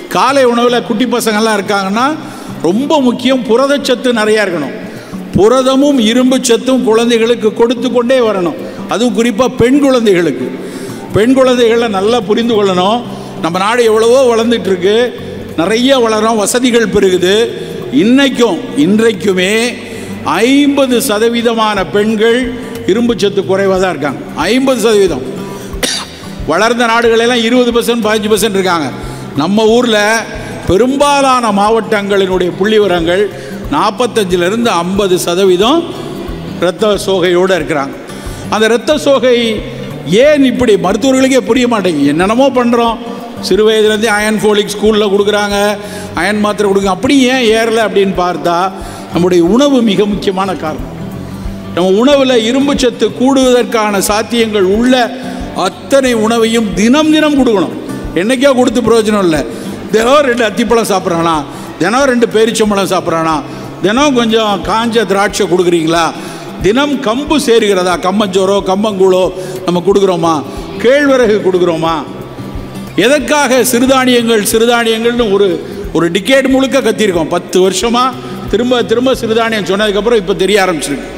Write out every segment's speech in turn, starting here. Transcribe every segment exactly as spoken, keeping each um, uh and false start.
காலை உணவில் குட்டி பசங்கள்லாம் இருக்காங்கன்னா ரொம்ப முக்கியம், புரதச்சத்து நிறையா இருக்கணும். புரதமும் இரும்பு சத்தும் குழந்தைகளுக்கு கொடுத்து கொண்டே வரணும். அதுவும் குறிப்பாக பெண் குழந்தைகளுக்கு. பெண் குழந்தைகளை நல்லா புரிந்து கொள்ளணும். நம்ம நாடு எவ்வளவோ வளர்ந்துட்டுருக்கு, நிறைய வளரும், வசதிகள் பெருகுது. இன்றைக்கும் இன்றைக்குமே ஐம்பது சதவீதமான பெண்கள் இரும்பு சத்து குறைவாக தான் இருக்காங்க. ஐம்பது சதவீதம். வளர்ந்த நாடுகளெல்லாம் இருபது பர்சன்ட் பதினஞ்சு பர்சன்ட் இருக்காங்க. நம்ம ஊரில் பெரும்பாலான மாவட்டங்களினுடைய புள்ளிவிவரங்கள் நாற்பத்தஞ்சிலிருந்து ஐம்பது சதவீதம் இரத்த சோகையோடு இருக்கிறாங்க. அந்த இரத்த சோகை ஏன் இப்படி மருத்துவர்களுக்கே புரிய மாட்டேங்குது. என்னென்னமோ பண்ணுறோம், சிறு வயதுலேருந்தே அயன் ஃபோலிக் ஸ்கூலில் கொடுக்குறாங்க, அயன் மாத்திரை கொடுங்க, அப்படி ஏன் ஏறலை அப்படின்னு பார்த்தா நம்முடைய உணவு மிக முக்கியமான காரணம். நம்ம உணவில் இரும்பு சத்து கூடுவதற்கான சாத்தியங்கள் உள்ள அத்தனை உணவையும் தினம் தினம் கொடுக்கணும். என்றைக்கோ கொடுத்து பிரயோஜனம் இல்லை. தினம் ரெண்டு அத்திப்பழம் சாப்பிட்றானா, தினம் ரெண்டு பேரிச்சம்பழம் சாப்பிட்றானா, தினம் கொஞ்சம் காஞ்ச திராட்சை கொடுக்குறீங்களா, தினம் கம்பு சேருகிறதா, கம்மஞ்சோரோ கம்பங்கூழோ நம்ம கொடுக்குறோமா, கேழ்வரகு கொடுக்குறோமா? எதற்காக சிறுதானியங்கள் சிறுதானியங்கள்னு ஒரு ஒரு டிகேட் முழுக்க கத்திருக்கோம். பத்து வருஷமாக திரும்ப திரும்ப சிறுதானியம் சொன்னதுக்கப்புறம் இப்போ தெரிய ஆரம்பிச்சிருக்கு.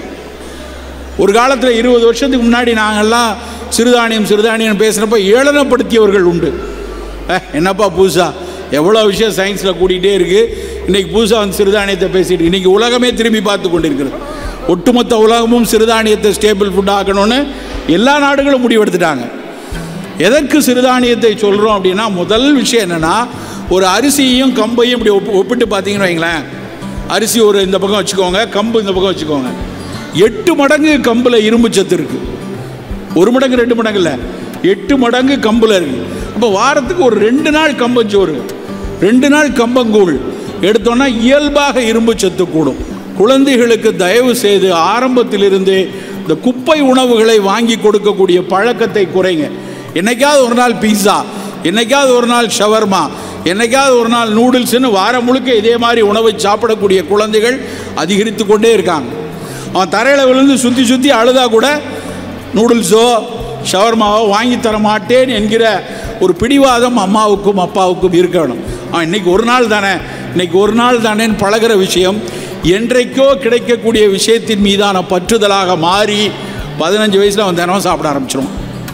ஒரு காலத்தில் இருபது வருஷத்துக்கு முன்னாடி நாங்கள்லாம் சிறுதானியம் சிறுதானியம் பேசுகிறப்ப ஏளனப்படுத்தியவர்கள் உண்டு. என்னப்பா புதுசாக எவ்வளோ விஷயம் சயின்ஸில் கூட்டிகிட்டே இருக்குது, இன்றைக்கி புதுசாக வந்து சிறுதானியத்தை பேசிட்டு. இன்றைக்கி உலகமே திரும்பி பார்த்து கொண்டிருக்கிறது. ஒட்டுமொத்த உலகமும் சிறுதானியத்தை ஸ்டேபிள் ஃபுட் ஆக்கணும்னு எல்லா நாடுகளும் முடிவெடுத்துட்டாங்க. எதற்கு சிறுதானியத்தை சொல்கிறோம் அப்படின்னா, முதல் விஷயம் என்னென்னா, ஒரு அரிசியையும் கம்பையும் இப்படி ஒப்பு ஒப்பிட்டு பார்த்தீங்கன்னு வைங்களேன். அரிசி ஒரு இந்த பக்கம் வச்சுக்கோங்க, கம்பு இந்த பக்கம் வச்சுக்கோங்க. எட்டு மடங்கு கம்பில் இரும்பு சத்து இருக்குது. ஒரு மடங்கு ரெண்டு மடங்கு இல்லை, எட்டு மடங்கு கம்பில் இருக்குது. அப்போ வாரத்துக்கு ஒரு ரெண்டு நாள் கம்பஞ்சோறு, ரெண்டு நாள் கம்பங்கூழ் எடுத்தோன்னா இயல்பாக இரும்பு சத்து கூடும். குழந்தைகளுக்கு தயவு செய்து ஆரம்பத்திலிருந்து இந்த குப்பை உணவுகளை வாங்கி கொடுக்கக்கூடிய பழக்கத்தை குறைங்க. என்னைக்காவது ஒரு நாள் பீஸா, என்னைக்காவது ஒரு நாள் ஷவர்மா, என்னைக்காவது ஒரு நாள் நூடுல்ஸ்னு வாரம் முழுக்க இதே மாதிரி உணவை சாப்பிடக்கூடிய குழந்தைகள் அதிகரித்து கொண்டே இருக்காங்க. அவன் தரையில் விழுந்து சுற்றி சுற்றி அழுதா கூட நூடுல்ஸோ ஷவர்மாவோ வாங்கி தர மாட்டேன் என்கிற ஒரு பிடிவாதம் அம்மாவுக்கும் அப்பாவுக்கும் இருக்கணும். அவன் இன்னைக்கு ஒரு நாள் தானே இன்னைக்கு ஒரு நாள் தானேன்னு பழகிற விஷயம் என்றைக்கோ கிடைக்கக்கூடிய விஷயத்தின் மீதான பற்றுதலாக மாறி பதினஞ்சு வயசில் அவன் தினமும் சாப்பிட ஆரம்பிச்சிடும்.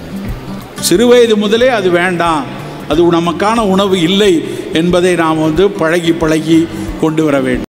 சிறு வயது முதலே அது வேண்டாம், அது நமக்கான உணவு இல்லை என்பதை நாம் வந்து பழகி பழகி கொண்டு வர வேண்டும்.